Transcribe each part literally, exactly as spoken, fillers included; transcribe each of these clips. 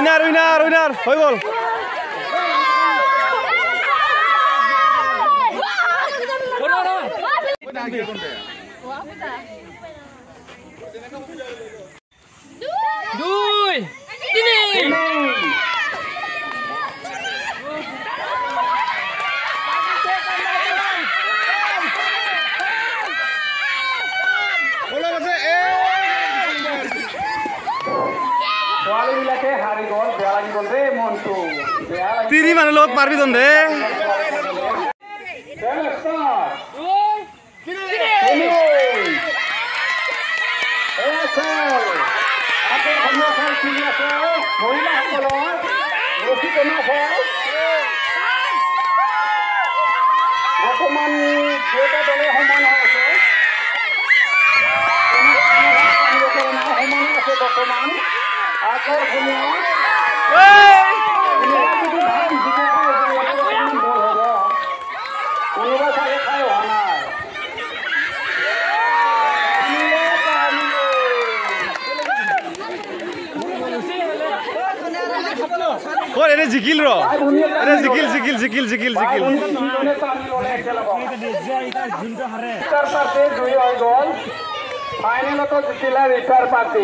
Winner winner winner হৈ গ'ল দুই তিনি তিনি মানুহ লগত পাৰবি তন দে বৰ্তমান দুটা দলে সমান হৈ আছে সমান আছে বৰ্তমান আগৰ সময়ত কোনোবা চাগে খাই হোৱা নাই ক'ত এনে জিকিল ৰ এনে জিকিল জিকিল জিকিল জিকিল জিকিল ফাইনেলতো জিকিলে ৰিটাৰ পাৰ্টি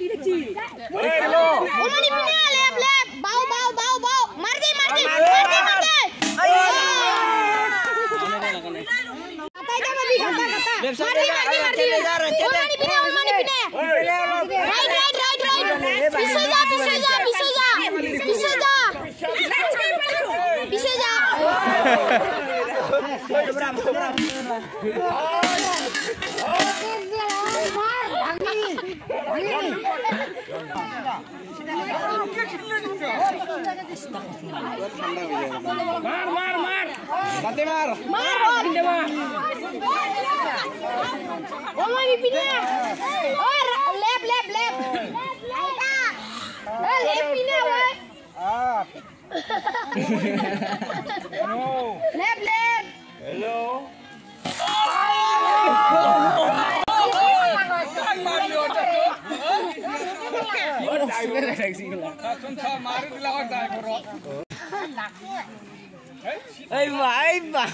মার মার মার বাতে মার মার পিনে মার ও মারি পিনে और लेफ्ट लेफ्ट लेफ्ट ए लेफ्ट पिने ओए no left left hello Ây bà, ây bà.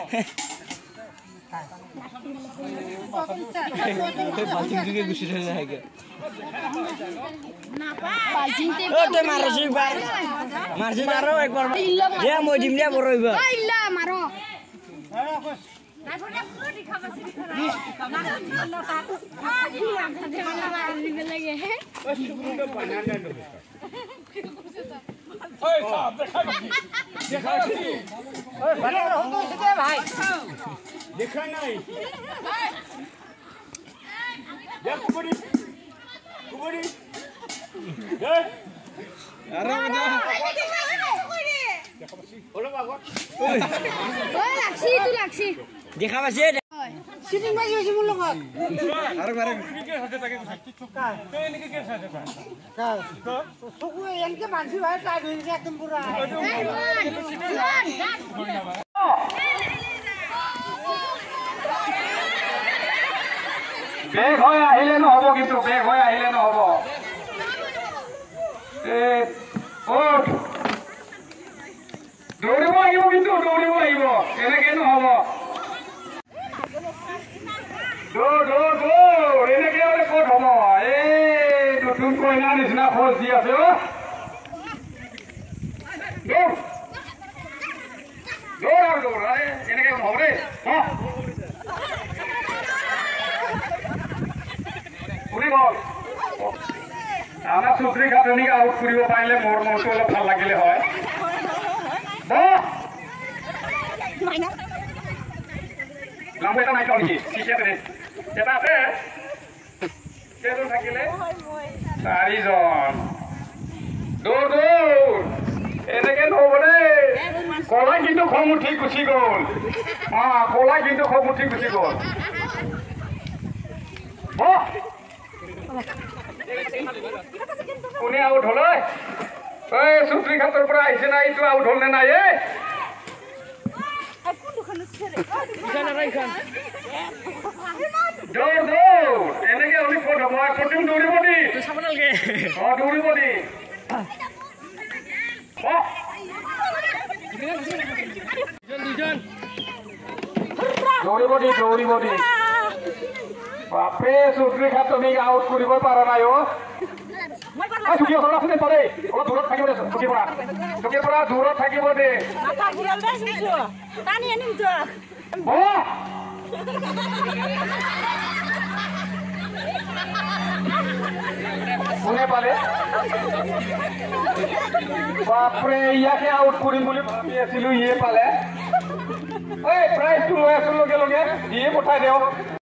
Cái bà chính cái cái chuyện này kìa. Bà chính thế. Ơ tôi maro sih bà. Mar sih maro ek bar. Dia mau dim dia boro iba. Illa maro. Oi, साहब देखा देखा ओए बड़े हमको इसके भाई देखा नहीं देख कुबड़ी कुबड़ी देख अरे बता देखा बसी बोलो बागो ओए ओए लाक्षी तू लाक्षी देखा बसी सिटिंग में जो सिमुल लोग अरे मारे के हाथे तक चुका तो इनके के साथ था का तो सुकु इनके मानसी भाई टाइट हो गया एकदम पूरा বেগ হৈ আহিলে নহব কিন্তু বেগ হৈ আহিলে নহব এ ও দৌৰিব আহিব কিন্তু দৌৰিব আহিব এনেকে নহব দৌ দৌ দৌ এনেকে হলে ক'ত হ'ব এই নতুন কইনা নিচিনা ফৌজ দি আছে অ দৌৰ দৌৰ আৰু দৌৰ এনেকে নহব দেই পুৰি গ'ল আমাৰ চৌধুৰী ঘাটনিক আউট কৰিব পাৰিলে মোৰ মনটো অলপ ভাল লাগিলে হয় লাম্বু এটা নাই কল নেকি ঠিক আছে এটা আছে কেইজন থাকিলে চাৰিজন দৌৰ দৌৰ এনেকে নহ'ব দেই কলাই কিন্তু খং উঠি গুচি গ'ল অ কলাই কিন্তু খং উঠি গুচি গ'ল কোনে আউট হ'ল এই চৌধুৰী ঘাটৰ পৰা আহিছে না এইটো আউট হ'ল নে নাই এ দৌৰ দৌৰ এনেকে হ'লে ক'ত হ'ব প্ৰথম দৌৰিব দি অ দৌৰিব দি দৌৰিব দি দৌৰিব দি বাপৰে চৌধুৰী খাত তুমি আউট কৰিব পাৰা নাই অ চুকি ওচৰত আছে দে তৰে অলপ দূৰত থাকিব দে চুকিৰ পৰা চুকিৰ পৰা দূৰত থাকিব দে কোনে পালে বাপৰে ইয়াকে আউট কৰিম বুলি ভাবি আছিলো ইয়ে পালে এই প্ৰাইজটো লৈ আছো লগে লগে দিয়ে পঠাই দিয়ক